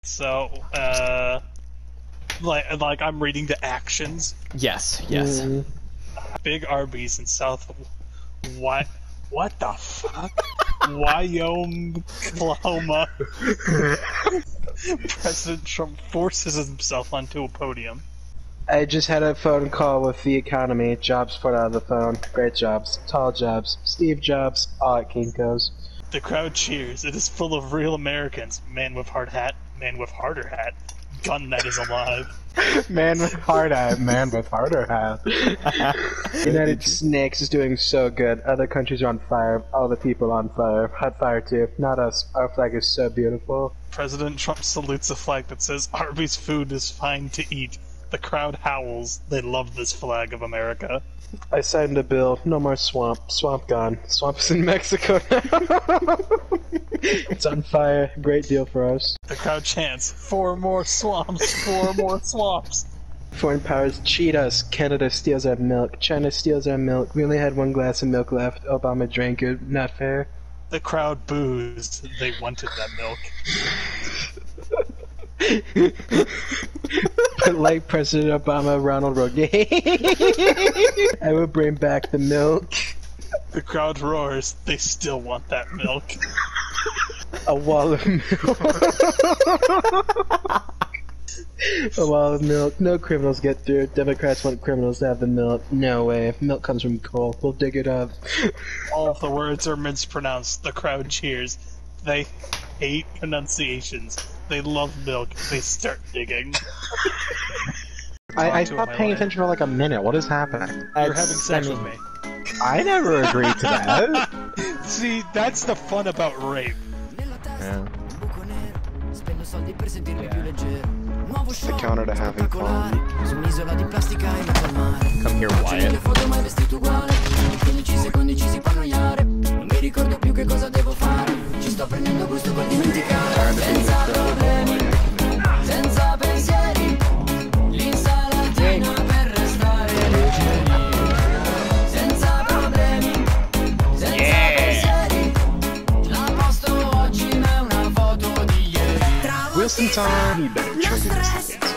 So, like I'm reading the actions. Yes, yes. Big Arby's in South. What the fuck? Wyoming, Oklahoma. President Trump forces himself onto a podium. I just had a phone call with the economy. Jobs put out of the phone. Great jobs. Tall jobs. Steve Jobs. All at Kinko's. The crowd cheers. It is full of real Americans. Man with hard hat. Man with harder hat. Gun that is alive. Man with hard hat. Man with harder hat. United Snakes is doing so good. Other countries are on fire. All the people on fire. Hot fire too. Not us. Our flag is so beautiful. President Trump salutes a flag that says Arby's food is fine to eat. The crowd howls. They love this flag of America. I signed a bill. No more swamp. Swamp gone. Swamp's in Mexico now. It's on fire. Great deal for us. The crowd chants, 4 more swamps, 4 more swamps. Foreign powers cheat us. Canada steals our milk. China steals our milk. We only had 1 glass of milk left. Obama drank it. Not fair. The crowd boos. They wanted that milk. But like President Obama, Ronald Reagan, I will bring back the milk. The crowd roars. They still want that milk. A wall of milk. A wall of milk. No criminals get through. Democrats want criminals to have the milk. No way. Milk comes from coal. We'll dig it up. All of the words are mispronounced. The crowd cheers. They hate pronunciations. They love milk. They start digging. I stopped paying attention for like a minute. What is happening? You're having sex with me. I never agreed to that. See, that's the fun about rape. Yeah. It's the counter to having fun. Come here, Wyatt. Wilson time, you better trigger this again.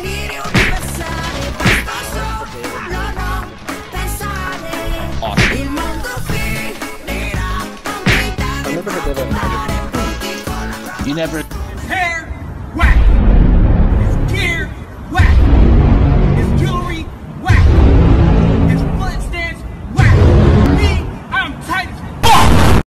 Awesome. I've never heard that. You never. Hair whack!